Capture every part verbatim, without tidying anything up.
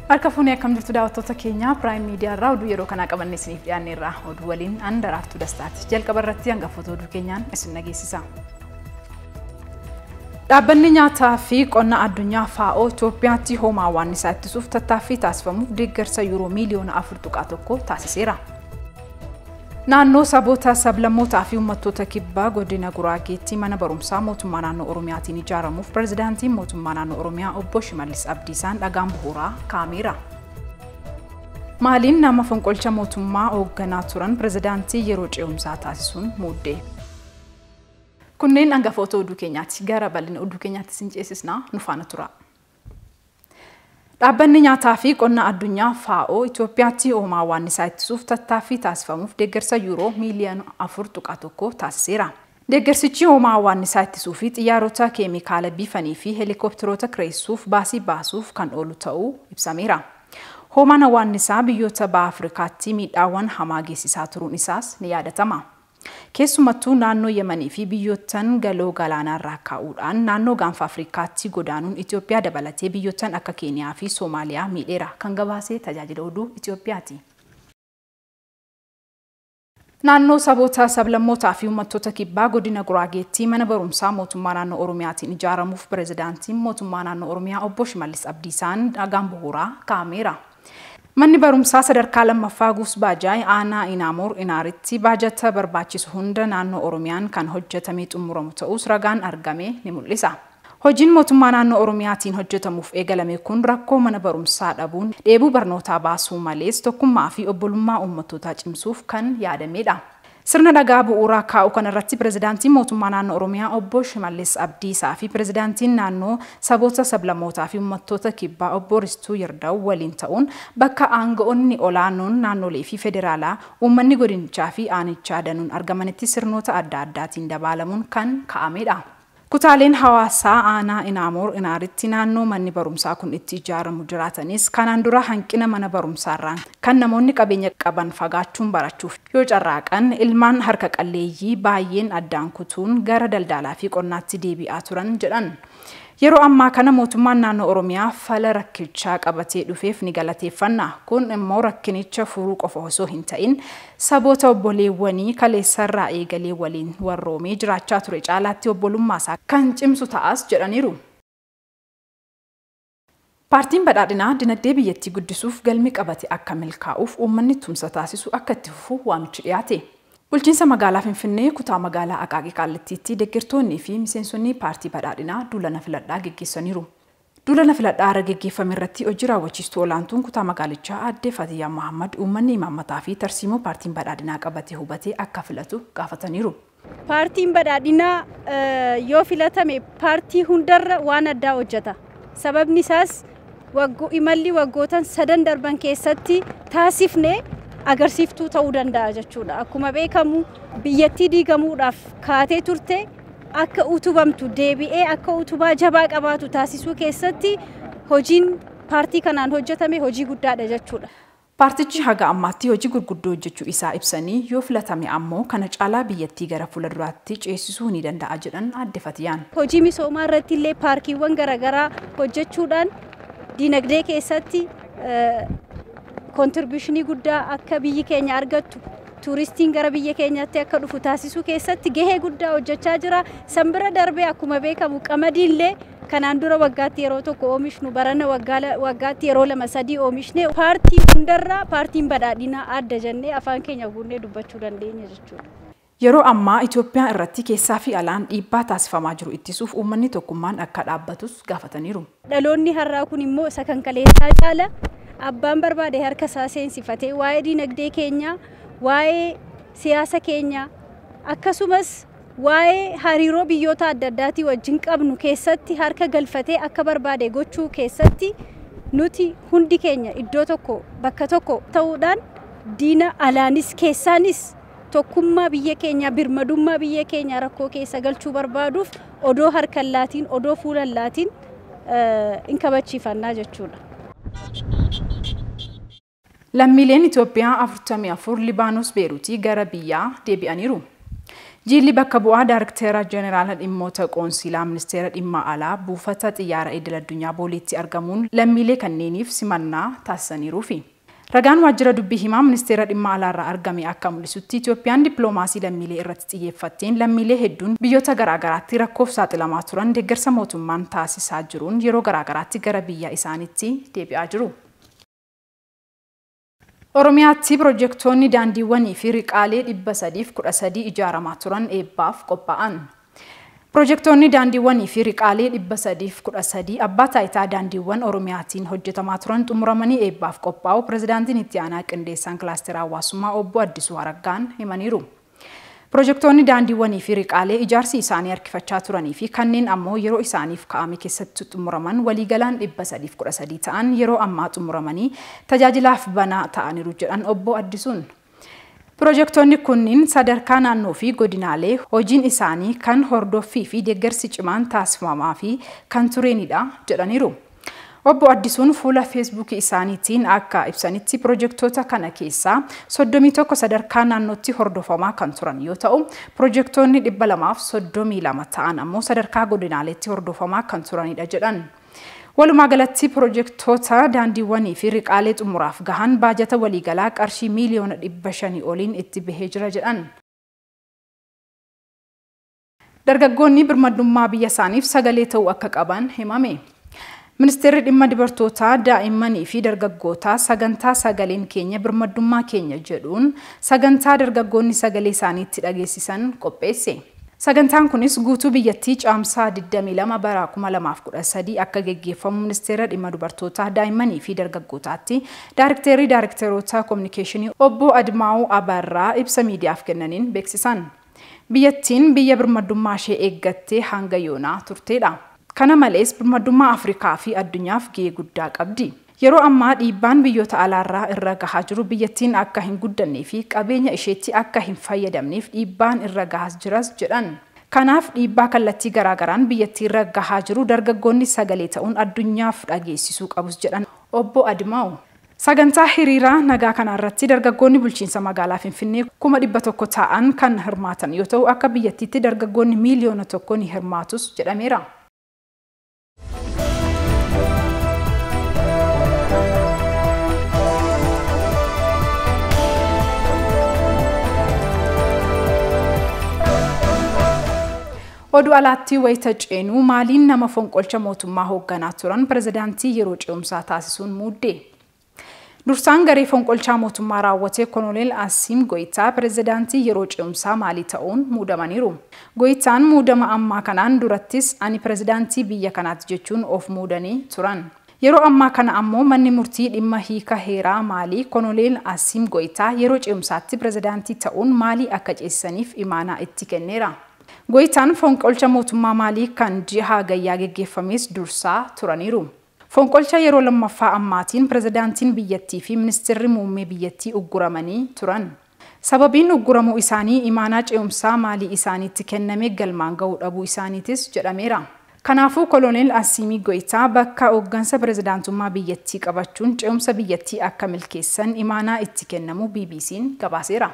Harka fuunee akkam jirtu daawwattoota keenya Prime Media irraa oduu yeroo kana qabanne isiniif dhiyaanneerra. Oduu waliin an Daraartuu Dastaati. Jalqaba irratti hangafoota oduu keenyaan isin dhageessisa. Dhaabbanni nyaataa fi qonna addunyaa F A O Itoophiyaatti hoomaa waan isaa ittisuuf tattaaffii taasifamuuf deeggarsa yuuroo miiliyoona afur tuqaa tokko taasiseera. Naannoo saboota sablammootaa fi uummattoota kibbaa godina Guraageetti mana barumsaa mootummaa naannoo Oromiyaatiin ijaaramuuf pirezidaantiin mootummaa naannoo Oromiyaa obbo Shimallis Abdiisaan dhagaan bu'uuraa kaa'ameera. Maaliin nama fonqolcha mootummaa hoogganaa turan pirezidaantii yeroo ce'umsaa taasisuun muuddee. Kunneen hangafoota oduu keenyaati. Gara bal'ina oduu keenyaatti isin ceesisnaa nu faana tura. Dhaabbanni nyaataa fi qonna addunyaa F A O Itoophiyaatti hoomaa waan isaa ittisuuf tattaaffii taasifamuuf deeggarsa yuuroo miiliyoona afur tuqaa tokko taasiseera. Deeggarsichi hoomaa waan isaa ittisuu fi xiyyaarota keemikaala biifanii fi helikopteroota kireessuuf baasii baasuuf kan oolu ta'uu ibsameera. Hoomaan waan isaa biyyoota baha Afrikaatti miidhaawwan hamaa geessisaa turuun isaas ni yaadatama. Keessumattuu naannoo Yemanii fi biyyootan galoo galaanaa irraa ka'uudhaan naannoo gaanfa Afrikaatti godaanuun Itoophiyaa dabalatee biyyootan akka Keeniyaa fi Soomaaliyaa miidheera kan gabaasee tajaajila oduu Itoophiyaati. Naannoo saboota sablammootaa fi uummattoota kibbaa godina Guraageetti mana barumsaa mootummaa naannoo Oromiyaatiin ijaaramuuf pirezidaantiin mootummaa naannoo Oromiyaa obbo Shimallis Abdiisaan dhagaan bu'uuraa kaa'ameera. Manni barumsaa sadarkaa lammaffaa Guusbaajaay aanaa Inaamoor Inaaritti baajata barbaachisu hunda naannoo Oromiyaan kan hojjetamee xumuramu ta'us ragaan argame ni mul'isa. Hojiin mootummaa naannoo Oromiyaatiin hojjetamuuf eegalame kun rakkoo mana barumsaa dhabuun dheebuu barnootaa baasuu malees tokkummaa fi obbolummaa uummattootaa cimsuuf kan yaadamedha. Sirna dhagaa bu'uuraa kaa'u kanarratti pirezidaantiin mootummaa naannoo Oromiyaa obbo Shimallis Abdiisaa fi pirezidaantiin naannoo saboota sablammootaa fi uummattoota kibbaa obbo Ristuu Yirdaa'u waliin ta'uun bakka aanga'oonni olaanoon naannolee fi federaalaa uummanni godinichaa fi aanichaa danuun argamanitti sirnoota adda addaatiin dabaalamuun kan kaa'amedha. Kutaaleen hawaasaa aanaa Inaamoor Inaaritti naannoo manni barumsaa kun itti ijaaramu jiraatanis kanaan dura hanqina mana barumsaarraan kan namoonni qabeenya qaban fagaachuun barachuuf yoo carraaqan ilmaan harka qalleeyyii baay'een addaan kutuun gara daldalaa fi qonnaatti deebi'aa turan jedhan. Yeroo ammaa kana mootummaan naannoo Oromiyaa fala rakkichaa qabatee dhufeef ni galateeffanna. Kun immoo rakkinicha furuu qofa osoo hin ta'in saboota obboleewwanii kaleessarraa eegalee waliin warroomee jiraachaa ture caalaatti obbolummaasaa kan cimsu ta'as jedhaniiru. Paartiin badhaadhinaa dinagdee biyyattii guddisuuf galmi qabate akka milkaa'uuf uummanni tumsa taasisu akka itti fufu waamichi dhiyaate. Bulchiinsa magaalaa Finfinnee kutaa magaalaa Aqaaqii Qaallittiitti deeggartoonnii fi miseensonni paartii badhaadhinaa duula filadhaa geggeessaniiru. Duula filadhaa irra geggeeffame irratti hojii raawwachiistuu olaantuun kutaa magaalichaa aadde Fatiyyaa Mahammad uummanni imaammataa fi tarsiimoo paartiin badhaadhinaa qabatee hubatee akka filatu gaafataniiru. Paartiin badhaadhinaa yoo filatame paartii hundarra waan addaa hojjeta. Sababni isaas imalli waggootan sadan darban keessatti taasifne agarsiiftuu ta'uu danda'a jechuudha. Akkuma beekamu biyyattii diigamuudhaaf kaatee turte akka utubamtu deebi'ee akka utubaa jabaa qabaatu taasisuu keessatti hojiin paartii kanaan hojjetame hojii guddaadha jechuudha. Paartichi haga ammaatti hojii gurguddoo hojjechuu isaa ibsanii yoo filatame ammoo kana caalaa biyyattii gara fuulduraatti ceesisuu ni danda'a jedhan aadde Fatiyaan. Hojii misoomaa irratti illee paarkiiwwan garaagaraa hojjechuudhaan dinagdee keessatti kontribuushinii guddaa akka biyyi keenya argattu tuuristiin gara biyya keenyaatti akka dhufu taasisuu keessatti gahee guddaa hojjechaa jira. Sanbira darbee akkuma beekamu qamadiin illee kanaan dura waggaatti yeroo tokko oomishnu barana waggaatti yeroo lama sadii oomishne paartii hundarraa paartiin badhaadhinaa adda jennee afaan keenya guunnee dubbachuu dandeenya jechuudha. Yeroo ammaa Itoophiyaa irratti keessaa fi alaan dhiibbaa taasifamaa jiru ittisuuf uummanni tokkummaan akka dhaabbatus gaafataniiru. Dhaloonni har'aa kun immoo isa kan kaleessaa caala abbaan barbaade harka isaa seensifatee waa'ee dinagdee keenyaa, waa'ee siyaasa keenyaa akkasumas waa'ee hariiroo biyyoota adda addaatii wajjin qabnu keessatti harka galfatee akka barbaade gochuu keessatti nuti hundi keenya iddoo tokko bakka tokko ta'uudhaan diina alaanis keessaanis tokkummaa biyya keenyaa birmadummaa biyya keenyaa rakkoo keessa galchuu barbaaduuf odoo harkan laatiin odoo fuulan laatiin in kabachiifannaa jechuudha. Lammiileen Itoophiyaa afurtamii afur Libaanos Beeruutii gara biyyaa deebi'aniiru. Jilli bakka bu'aa Daayirktera Jeneraala dhimmoota qoonsiilaa ministeera dhimma alaa buufata xiyyaara idil addunyaa Booleetti argamuun lammiilee kanneeniif simannaa taasisaniiruufi. Ragaan waajjira dubbii himaa ministeera dhimma alaarraa argame akka mul'isutti Itoophiyaan dippiloomaasii lammiilee irratti xiyyeeffatteen lammiilee hedduun biyyoota garaagaraatti rakkoof saaxilamaa turan deeggarsa mootummaan taasisaa jiruun yeroo garaagaraatti gara biyya isaaniitti deebi'aa jiru. Oromiyaatti piroojeektoonni daandiiwwanii fi riqaalee dhibba sadiif kudha sadii ijaaramaa turan eebbaaf qophaa'an. Piroojeektoonni daandiiwwanii fi riqaalee dhibba sadiif kudha sadii abbaa taayitaa daandiiwwan Oromiyaatiin hojjetamaa turan xumuramanii eebbaaf qophaa'u pirezidaantiin itti aanaa qindeessaan kilaastera hawaasummaa obbo Addisuu Araggaan himaniiru. Piroojeektoonni daandiiwwanii fi riqaalee ijaarsi isaanii harkifachaa turanii fi kanneen ammoo yeroo isaaniif kaa'ame keessatti xumuraman waliigalaan dhibba sadiif kudha sadii ta'an yeroo ammaa xumuramanii tajaajilaaf banaa ta'aniiru jedhan obbo Addisuun. Piroojeektoonni kunniin sadarkaa naannoo fi godinaalee hojiin isaanii kan hordoffii fi deeggarsi cimaan taasifamaa fi kan tureenidha jedhaniiru. Obbo Addisuun fuula Facebook isaaniitiin akka ibsanitti piroojeektoota kana keessaa soddomii tokko sadarkaa naannootti hordofamaa kan turan yoo ta'u, piroojeektoonni dhibba lamaaf soddomii lama ta'an ammoo sadarkaa godinaaleetti hordofamaa kan turanidha jedhan. Walumaa galatti piroojeektoota daandiiwwanii fi riqaalee xumuraaf gahan baajata waliigalaa qarshii miiliyoona dhibba shanii oliin itti bahee jira jedhan. Dargaggoonni birmadummaa biyya isaaniif sagalee ta'uu akka qaban himame. Ministeerri dhimma dubartootaa daa'immanii fi dargaggootaa sagantaa sagaleen keenya birmadummaa keenya jedhuun sagantaa dargaggoonni sagalee isaaniitti dhageessisan qopheesse. Sagantaan kunis guutuu biyyattii caamsaa digdamii lama bara kuma lamaaf kudha sadii akka geggeeffamu ministeera dhimma dubartootaa daa'immanii fi dargaggootaatti Daayirkteerri Daayirkteerota Kominikeeshinii obbo Admaa'uu Abarraa ibsa miidiyaaf kennaniin beeksisan. Biyyattiin biyya birmadummaa ishee eeggattee hanga yoonaa turteedha. Kana malees birmadummaa Afrikaa fi addunyaaf gahee guddaa qabdi. Yeroo ammaa dhiibbaan biyyoota alaarraa irra gahaa jiru biyyattiin akka hin guddannee fi qabeenya isheetti akka hin fayyadamneef dhiibbaan irra gahaa jiras jedhan. Kanaaf dhiibbaa kallattii garaagaraan biyyattii irra gahaa jiru dargaggoonni sagalee ta'uun addunyaaf dhageessisuu qabus jedhan obbo Admaa'u. Sagantaa hiriiraa nagaa kanarratti dargaggoonni bulchiinsa magaalaa Finfinnee kuma dhibba tokko ta'an kan hirmaatan yoo ta'u akka biyyattiitti dargaggoonni miiliyoona tokko ni hirmaatus jedhameera. Oduu alaatti wayita ceenuu maaliin nama fonqolcha mootummaa hoogganaa turan pirezidaantii yeroo ce'umsaa taasisuun muuddee. Dursaan garee fonqolchaa mootummaa raawwatee Koloneel Asiim Goyitaa pirezidaantii yeroo ce'umsaa maalii ta'uun muudamaniiru. Goyitaan muudama ammaa kanaan durattis ani pirezidaantii biyya kanaati jechuun of muudanii turan. Yeroo ammaa kana ammoo manni murtii dhimma hiika heeraa maalii Koloneel Asiim Goyitaa yeroo ce'umsaatti pirezidaantii ta'uun maalii akka ceessaniif imaanaa itti kenneera. Goyitaan fonqolcha mootummaa maalii kan ji'a gayyaa geggeeffames dursaa turaniiru. Fonqolcha yeroo lammaffaa ammaatiin pirezidaantiin biyyattii fi ministeerri muummee biyyattii ugguramanii turan. Sababiin ugguramuu isaanii imaanaa ce'umsaa maalii isaaniitti kenname galmaan ga'uu dhabuu isaaniitis jedhameera. Kanaafuu Koloneel Asiim Goyitaa bakka hooggansa pirezidaantummaa biyyattii qabachuun ce'umsa biyyattii akka milkeessan imaanaa itti kennamu B B C'n gabaaseera.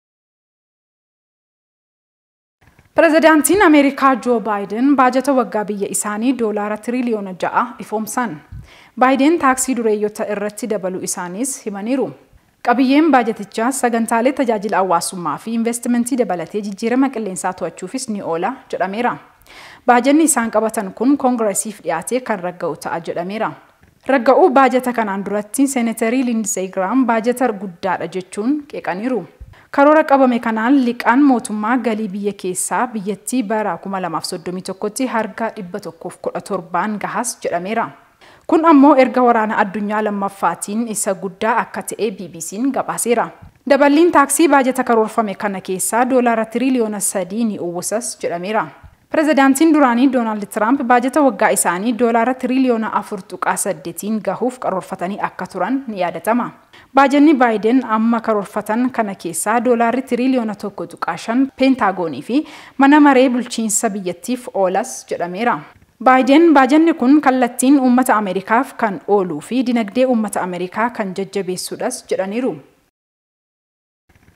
Pirezidaantiin Ameerikaa Joo Baayiden baajata waggaa biyya isaanii doolaara tiriliyoona ja'a ifoomsan. Baayiden taaksii dureeyyota irratti dabaluu isaaniis himaniiru. Qabiyyeen baajatichaa sagantaalee tajaajila hawaasummaa fi investimentii dabalatee jijjiirama qilleensaa to'achuufis ni oola jedhameera. Baajanni isaan qabatan kun koongiresiif dhiyaatee kan ragga'u ta'a jedhameera. Ragga'uu baajata kanaan duratti Seeneetarii Lindsey Graham baajata guddaadha jechuun qeeqaniiru. Karoora qabame kanaan liqaan mootummaa galii biyya keessaa biyyattii bara kuma lamaaf soddomii tokkotti harka dhibba tokkoof kudha torbaan gahas jedhameera. Kun ammoo erga waraana addunyaa lammaffaatiin isa guddaa akka ta'e B B C'n gabaaseera. Daballiin taaksii baajata karoorfame kana keessaa doolaara tiriliyoona sadii ni uwwisas jedhameera. Pirezidaantiin duraanii Doonaald Tiraamp baajata waggaa isaanii doolaara tiriliyoona afur tuqaa saddeetiin gahuuf karoorfatanii akka turan ni yaadatama. Baajanni Baayiden amma karoorfatan kana keessaa doolaarri tiriliyoona tokko tuqaa shan peentaagoonii fi mana maree bulchiinsa biyyattiif oolas jedhameera. Baayiden baajanni kun kallattiin uummata Ameerikaaf kan ooluu fi dinagdee uummata Ameerikaa kan jajjabeessuudhas jedhaniiru.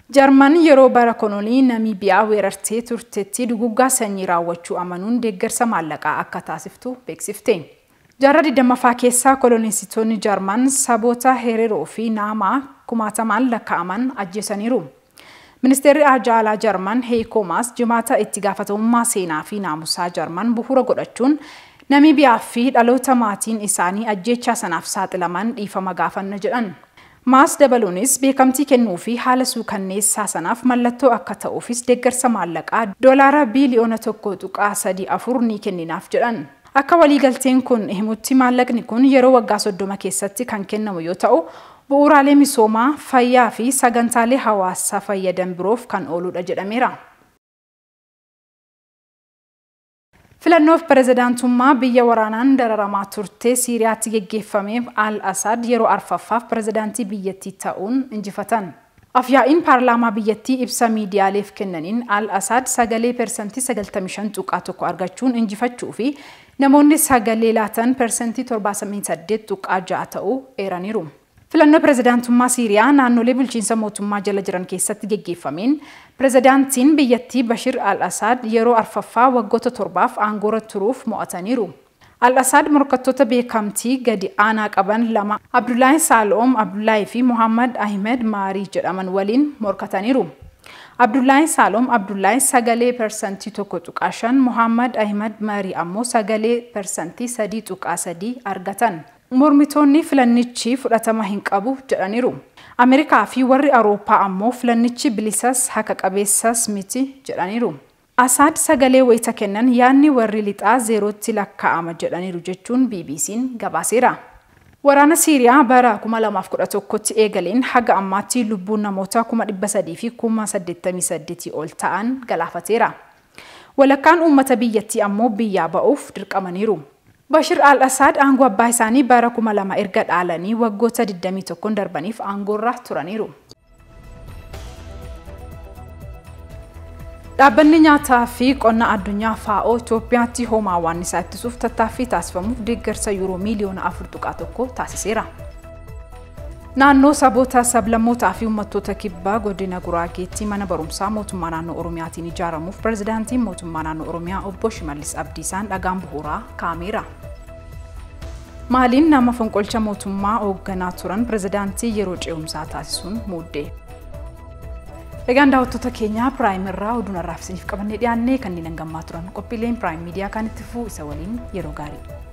Jarman yeroo bara kolonii Namiibiyaa weerartee turteetti duguggaa sanyii raawwachuu amanuun deeggarsa maallaqaa akka taasiftu beeksifte. Jaarraa digdammaffaa keessaa koloneessitoonni Jarman saboota Hereeroo fi Naamaa kumaatamaan lakkaa'aman ajjeesaniiru. Ministeerri Ajaalaa Jarman Heiko Maas jimaata itti gaafatamummaa seenaa fi naamusaa Jarman bu'uura godhachuun Namiibiyaa fi dhaloota maatiin isaanii ajjeechaa sanaaf saaxilaman dhiifama gaafanna jedhan. Maas dabaluunis beekamtii kennuu fi haala suukanneessaa sanaaf mallattoo akka ta'uufis deeggarsa maallaqaa doolaara biiliyoona tokko tuqaa sadii afur ni kenninaaf jedhan. Akka waliigalteen kun himutti maallaqni kun yeroo waggaa soddoma keessatti kan kennamu yoo ta'u, bu'uuraalee misoomaa, fayyaa fi sagantaalee hawaasaa fayyadan biroof kan ooludha jedhameera. Filannoof pirezidaantummaa biyya waraanaan dararamaa turte Siiriyaatti geggeeffameef Al-Asad yeroo arfaffaaf pirezidaantii biyyattii ta'uun injifatan. Afyaa'iin paarlaamaa biyyattii ibsa miidiyaaleef kennaniin Al-Asad sagalee persentii sagaltamii shan tuqaa tokko argachuun injifachuu fi namoonni sagalee laatan persentii torbaatamii saddeet tuqaa ja'a ta'uu eeraniiru. Filannoo pirezidaantummaa Siiriyaa naannolee bulchiinsa mootummaa jala jiran keessatti geggeeffameen pirezidaantiin biyyattii Bashir Al-Asad yeroo arfaffaa waggoota torbaaf aangoorra turuuf mo'ataniiru. Al-Asad morkattoota beekamtii gadi aanaa qaban lama Abdullahi Saloom Abdullahi fi Muhammad Ahmed Maarii jedhaman waliin morkataniiru. Abdullahi Saloom Abdullahi sagalee persentii tokko tuqaa shan, Muhammad Ahmed Maarii ammoo sagalee persentii sadii tuqaa sadii argatan. Mormitoonni filannichi fudhatama hin qabu jedhaniiru. Ameerikaa fi warri Awurooppaa ammoo filannichi bilisas haqa qabeessas miti jedhaniiru. Asad sagalee wayita kennan yaanni warri lixaa zeerootti lakkaa'ama jedhaniiru jechuun B B C'n gabaaseera. Waraana Siiriyaa bara kuma lamaaf kudha tokkotti eegaleen haga ammaatti lubbuun namoota kuma dhibba sadii fi kuma saddeettamii saddeetii ol ta'an galaafateera. Walakkaan uummata biyyattii ammoo biyyaa ba'uuf dirqamaniiru. Bashir Al-Asad aangoo abbaa isaanii bara kuma lama erga dhaalanii waggoota digdamii tokkoon darbaniif aangoorra turaniiru. Dhaabbanni nyaataa fi qonna addunyaa F A O Itoophiyaatti hoomaa waan isaa ittisuuf tattaaffii taasifamuuf deeggarsa yuuroo miiliyoona afur tuqaa tokko taasiseera. Naannoo saboota sablammootaa fi uummattoota kibbaa godina Guraageetti mana barumsaa mootummaa naannoo Oromiyaatiin ijaaramuuf pirezidaantiin mootummaa naannoo Oromiyaa obbo Shimallis Abdiisaan dhagaan bu'uuraa kaa'ameera. Maaliin nama fonqolcha mootummaa hoogganaa turan pirezidaantii yeroo ce'umsaa taasisuun muuddee. Egaan daawwattoota keenya Piraayim irraa oduun arraabsiniif qabannee dhiyaannee kanneen hangamaa turan qophiileen Piraayim miidiyaa kan itti fufuu isa waliin yeroo gaarii.